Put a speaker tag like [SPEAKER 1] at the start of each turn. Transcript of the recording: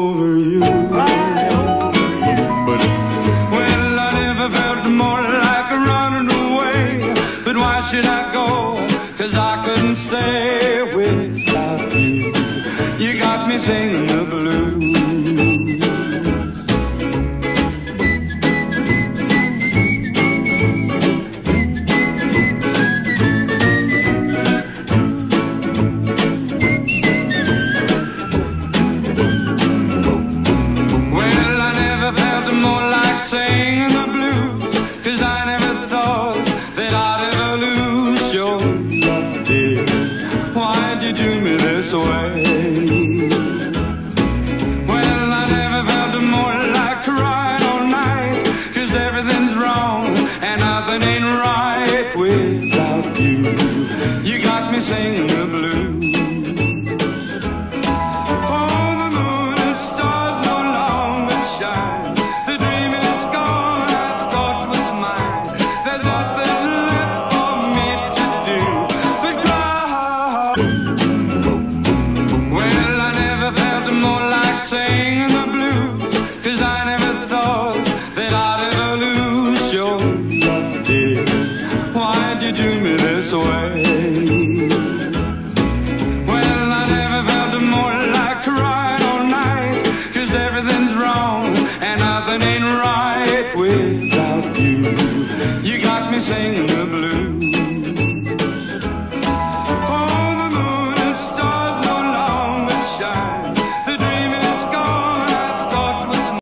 [SPEAKER 1] over you. Well, I never felt more like running away. But why should I go? 'Cause I couldn't stay without you. You got me singing the blues. Singing the blues, 'cause I never thought that I'd ever lose your love, dear. Why'd you do me this way? Well, I never felt more like crying all night, 'cause everything's wrong and nothing ain't right without you. You got me singing the blues. Well, I never felt more like singing the blues, 'cause I never thought that I'd ever lose your love, dear. Why'd you do me this way? Well, I never felt more like crying all night, 'cause everything's wrong and nothing ain't right without you. You got me singing the blues.